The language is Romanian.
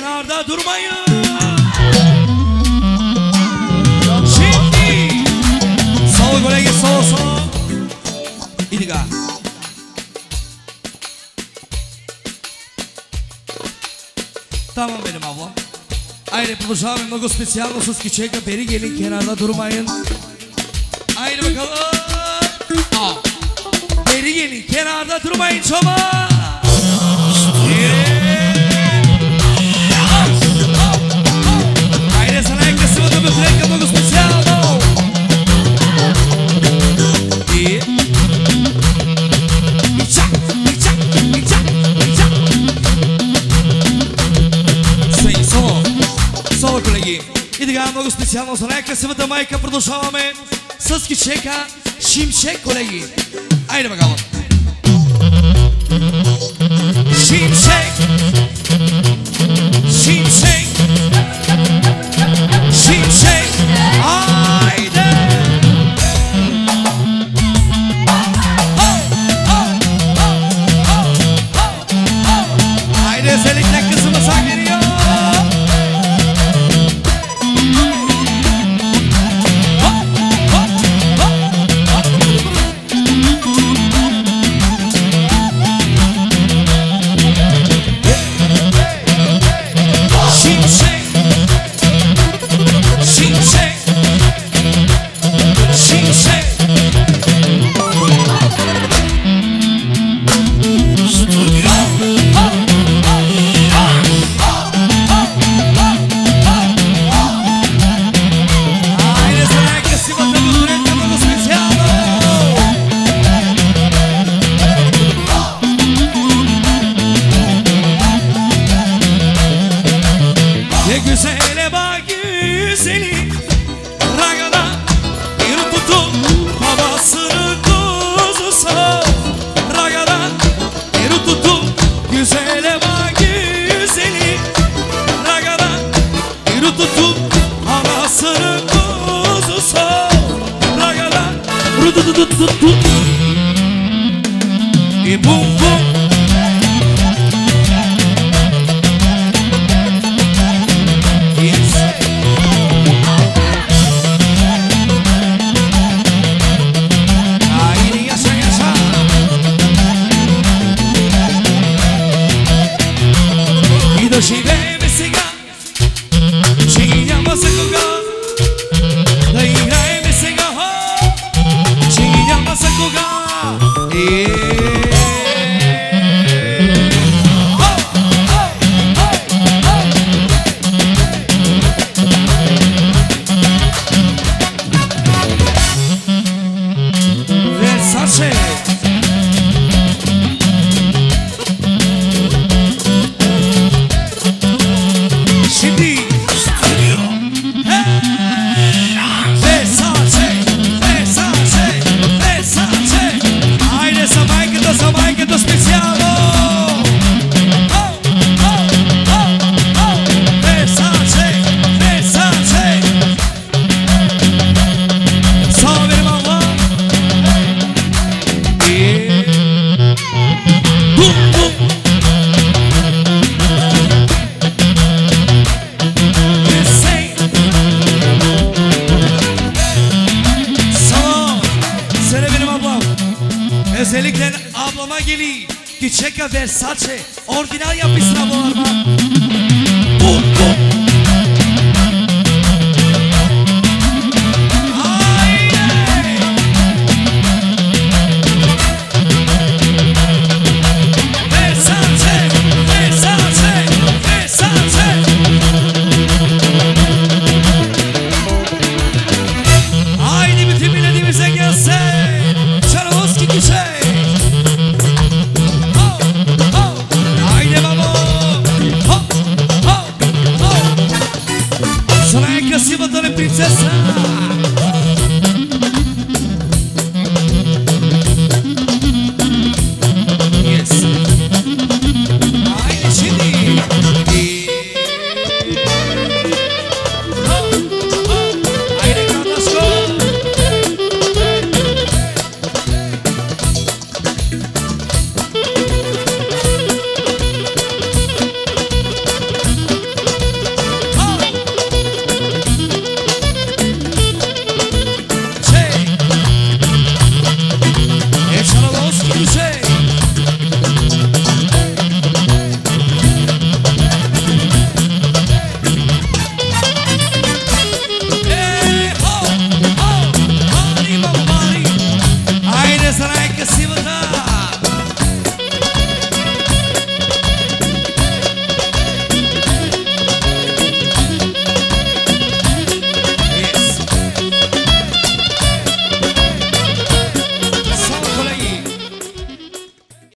kenarda durmayın. Şimdi sol kolegi sol sol. İdiga. Tamam benim abla. Haydi продолжаем много специално с кичека. Beri gelin kenarda durmayın. Haydi bakalım. Beri gelin kenarda durmayın çoban. Haydi sana en kısmı da mütrekka много специално. İyi. Соло, колеги! И така много специално за най-красивата майка продължаваме с кичека Шимшек, колеги! Айде бакало! Шимшек! Шимшек! Шимшек! Айде! Айде, селикне късъма са гирио! E bum bum. Yes. Haydi yaşa yaşa. I do živeme сега. Че няма за кога. Да играеме сега. Че няма за кога. Özellikle ablama geliyor. Kичека Versace. Orijinal yapışsın ablalarıma. Bum bum. Versace, Versace, Versace. Haydi bütün milletimize gelsin. Çarovski Kичек. Красивата не принцеса.